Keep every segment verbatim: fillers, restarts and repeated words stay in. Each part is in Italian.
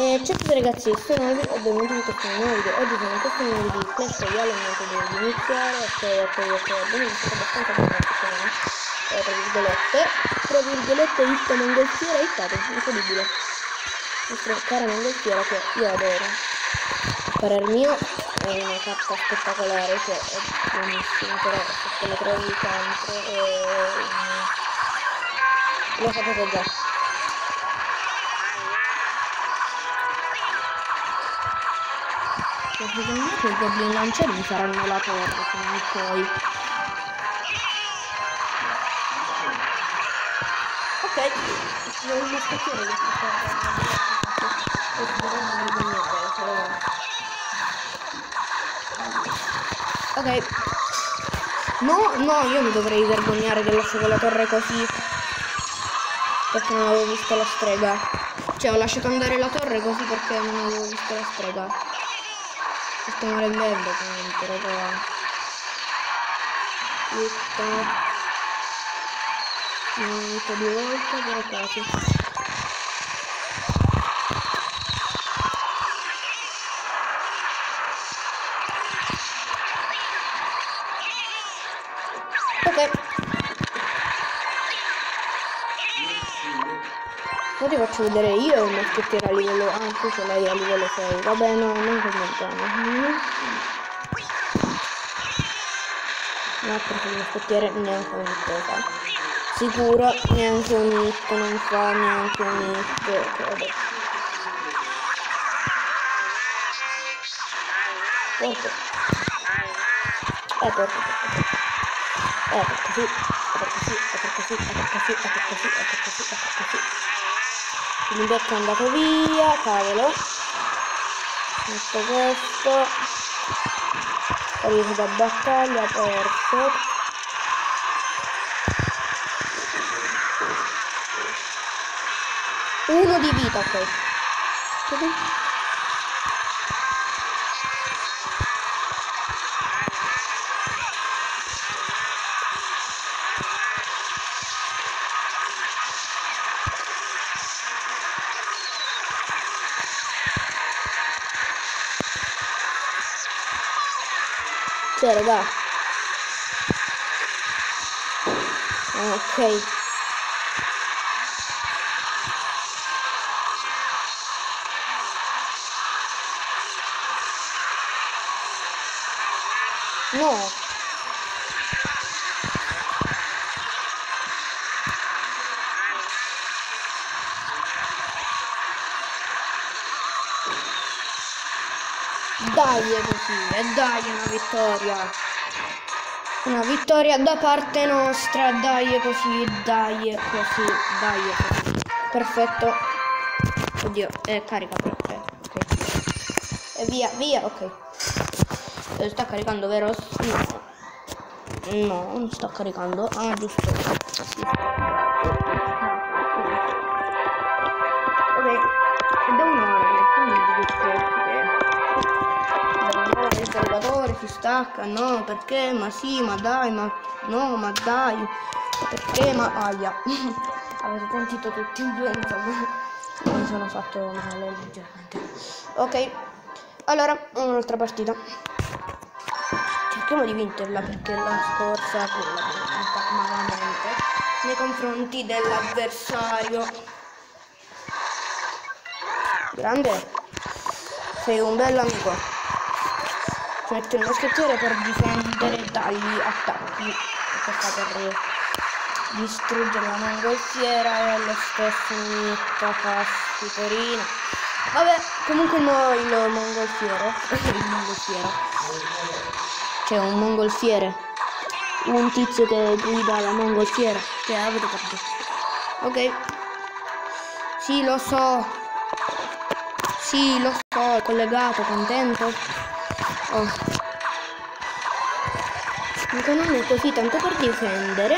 E ciao a tutti ragazzi, sono Alvin e benvenuti in questo nuovo video. Oggi sono in questo nuovo video di Clash Royale, mentre devo iniziare. Ok, ok, ok, abbiamo iniziato abbastanza bene, eh, tra virgolette. Tra virgolette, vista mongolfiera e hittato, incredibile. Nostra cara mongolfiera che io adoro. A parer mio è una carta spettacolare, che è buonissima, però se la trovi contro e... lo sapete già. Secondo me che i goblin lancieri mi faranno la torre prima o poi. Ok, non mi scocchiere di ok. No, no, io mi dovrei vergognare che lascio quella torre così. Perché non avevo visto la strega. Cioè ho lasciato andare la torre così perché non avevo visto la strega. Mi stiamo rendendo comunque, raga. Hitta. No, hitta due volte, però quasi. Ok. Ora ti faccio vedere io e un moschettiere a livello... Ah, tu ce l'hai a livello sei. Vabbè, no, non commentano. Mm. No, perché il moschettiere neanche un hit fa. Sicuro, neanche un hit non fa, neanche un hit. Ok, vabbè. Porco. Eh, porco, porco. Eh, perché sì, eh, perché sì, eh, perché sì, eh, perché sì, eh, perché sì, eh, perché sì, eh, perché sì. Il becco è andato via, cavolo. Metto questo. Ho riso da battaglia, perso. Uno di vita, ok. Cioè, raga. Ok. No. Dai, è così, e dai, una vittoria. Una vittoria da parte nostra, dai, è così, dai, è così, dai, è così. Perfetto. Oddio, eh, carica però, eh, ok. E via, via, ok. Eh, sta caricando, vero? No. No, non sta caricando. Ah, giusto. Sì. Ok, ed è un'ora, quindi il caricatore si stacca, no, perché? Ma sì, ma dai, ma no, ma dai, perché? Ma aia. Avete sentito tutti e due, insomma, mi sono fatto male leggermente. Ok, allora, un'altra partita. Cerchiamo di vincerla perché la scorsa quella malamente nei confronti dell'avversario. Grande, sei un bell'amico. Ci metto il moschettiere per difendere dagli attacchi, che sta per distruggere la mongolfiera e allo stesso inizia passi porino. Vabbè, comunque no, il mongolfiere, il mongolfiera. C'è un mongolfiere, un tizio che guida la mongolfiera, che avete capito. Ok, sì, lo so, sì, lo so, è collegato, contento. Oh. Anche non è così tanto per difendere.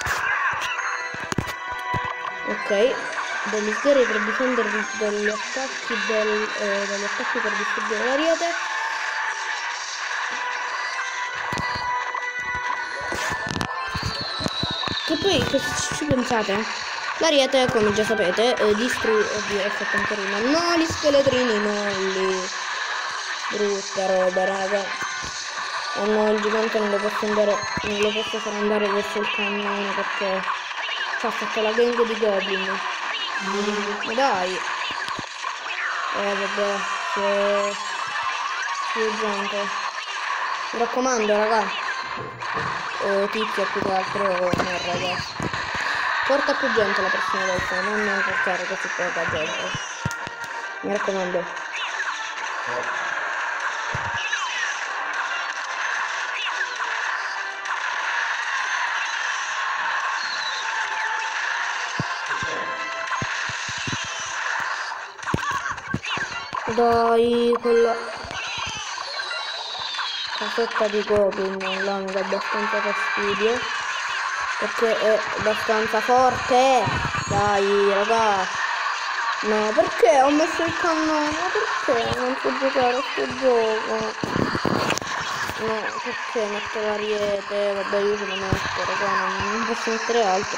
Ok, degli sgherri per difendervi dagli attacchi del, eh, dagli attacchi per distruggere l'ariete. Che poi che ci pensate? L'ariete, come già sapete, eh, distrugge... Oddio, ho fatto un carino. No, gli scheletrini, no, lì. Brutta roba, raga. Oh no, il gigante non lo posso andare... Non lo posso far andare verso il cannone perché... ci ha fatto la gang di goblin. Ma dai. Eh, vabbè, c'è... più gente. Mi raccomando, raga. O tizia più che altro, no, raga. Porta più gente la prossima volta, non portare così poca gente. Mi raccomando. Dai, quella casetta di goblin là mi dà abbastanza fastidio perché è abbastanza forte. Dai raga, no, perché ho messo il cannone? Ma perché non so giocare a sto gioco? No, perché metto l'ariete? Vabbè, io ce lo metto, raga, non, non posso mettere altro.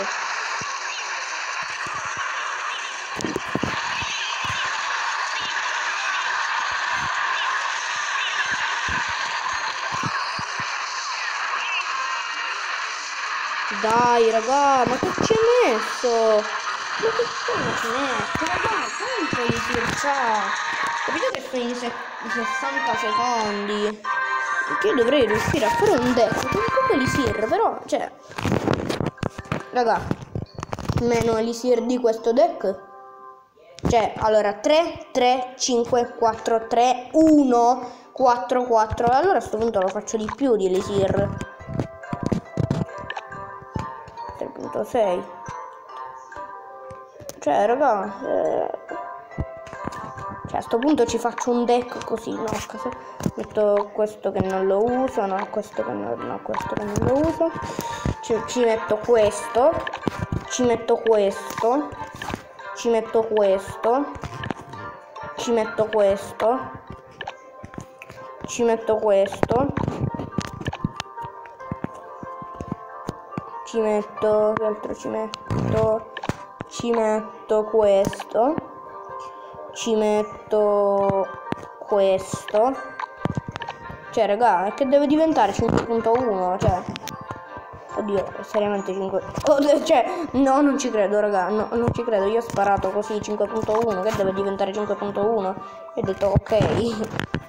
Dai raga, ma che ci hai messo? Ma che cosa ci metti? Raga, quanto li tircia? Capito che sono i sessanta secondi? Perché io dovrei riuscire a fare un deck con come elisir, però, cioè... Raga, meno elisir di questo deck. Cioè, allora, tre, tre, cinque, quattro, tre, uno, quattro, quattro. Allora a questo punto lo faccio di più di elisir. tre punto sei. Cioè raga, eh... cioè a sto punto ci faccio un deck così, no? Metto questo che non lo uso, no, questo che non, no, questo che non lo uso. Ci, ci metto questo, ci metto questo, ci metto questo, ci metto questo, ci metto questo. Ci metto, che altro ci metto? Ci metto questo. Ci metto questo. Cioè, raga, è che deve diventare cinque punto uno, cioè. Oddio, seriamente cinque. Oh, cioè, no, non ci credo, raga. No, non ci credo. Io ho sparato così cinque punto uno, che deve diventare cinque punto uno. E ho detto ok.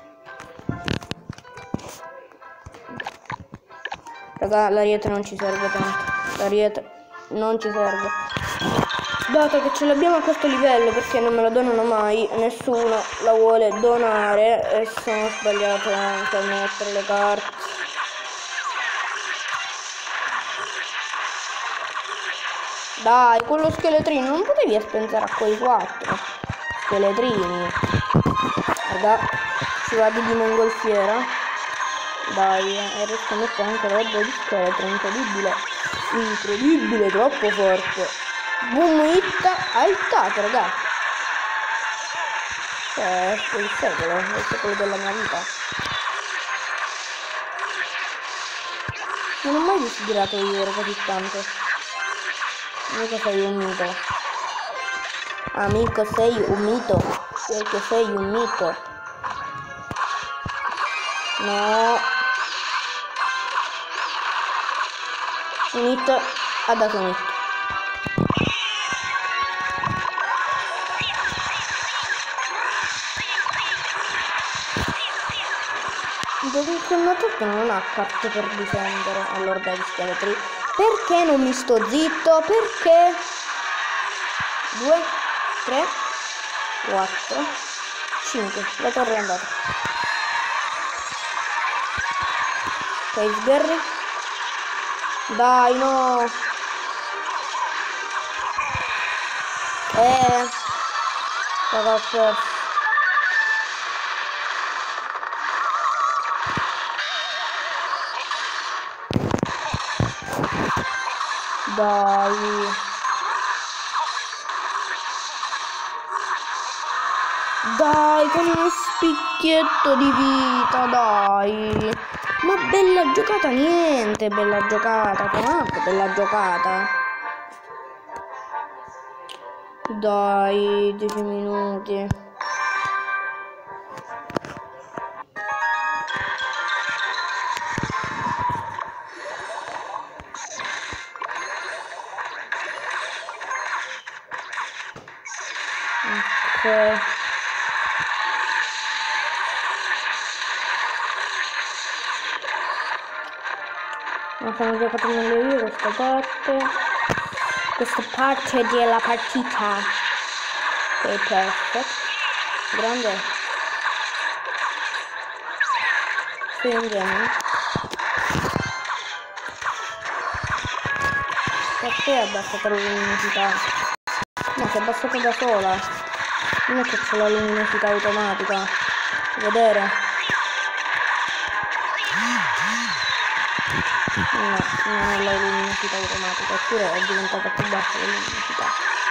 Raga, l'ariete non ci serve tanto. L'ariete non ci serve. Dato che ce l'abbiamo a questo livello, perché non me la donano mai, nessuno la vuole donare. E sono sbagliato anche a mettere le carte. Dai, quello scheletrino, non potevi pensare a quei quattro scheletrini. Raga, ci vado di mongolfiera. Dai, e riesco a mettere anche roba di scheletro, incredibile, incredibile, troppo forte. Boom hit, altato, raga. Cioè, è il secolo, è il secolo della mia vita. Non ho mai desiderato io così tanto. Amico sei un mito. Amico sei un mito. Perché sei un mito. No. Un hit ha dato un hit. Quel attacco non ha carte per difendere all'orda di scheletri. Perché non mi sto zitto? Perché? due, tre, quattro, cinque. La torre è andata. Ok, sberri. Dai, no. Eh. Raga, ho perso. Dai. Dai, con uno spicchietto di vita, dai. Ma bella giocata, niente, bella giocata, comunque bella giocata. Dai, dieci minuti. Ok. Abbiamo giocato meglio io questa parte. Questa parte della partita. Ok, perfetto. Grande. Sì, andiamo. Perché è abbassata la luminosità? No, si è abbassata da sola. Non è che c'è la luminosità automatica. Vedere. No, non è la luminosità automatica, eppure è diventata più bassa la luminosità.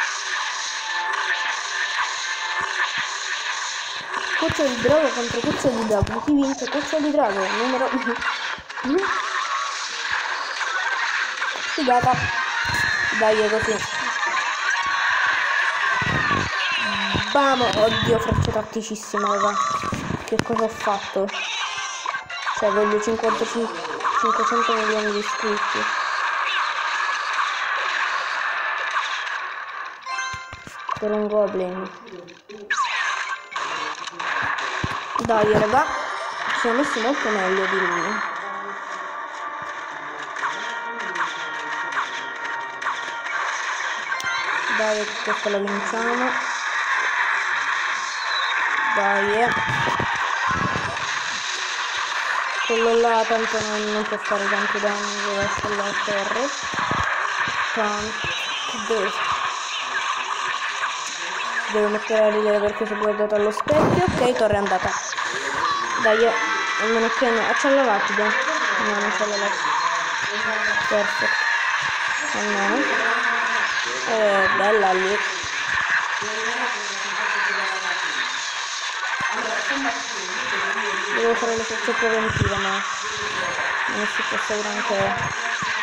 Cuccio di drago contro cuccio di drago. Chi vince? Cuccio di drago, numero... Figata. Dai, è così. Bam! Oddio, freccia tatticissima, raga. Che cosa ho fatto? Cioè, voglio cinquantacinque... cinquecento milioni di iscritti. Per un goblin. Dai raga, ci siamo messi molto meglio di lui. Dai, questa la vinciamo. Dai. Quello là tanto non, non può fare tanto danno, deve essere la torre. Tanto deve. Si deve mettere a ridere perché si è guardato allo specchio. Ok, torre è andata. Dai, almeno che no. C'è la lapide. No, non c'è la lapide. Perfetto. Almeno. Eh, bella lì. Devo fare le forze preventive, ma non è successo granché.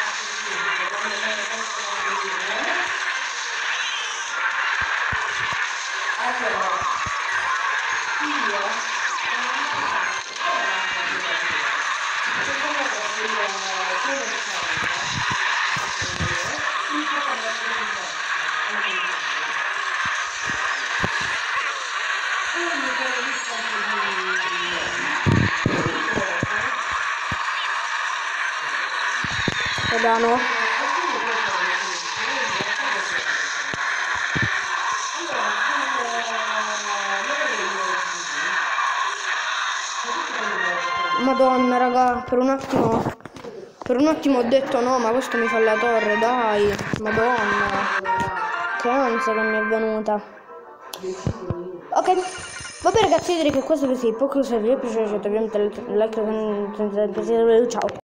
Danno. Madonna raga, per un attimo per un attimo ho detto no, ma questo mi fa la torre, dai. Madonna, che ansia che mi è venuta. Ok, vabbè ragazzi, io direi che questo è così. Poco se vi è piaciuto, ovviamente like, ciao.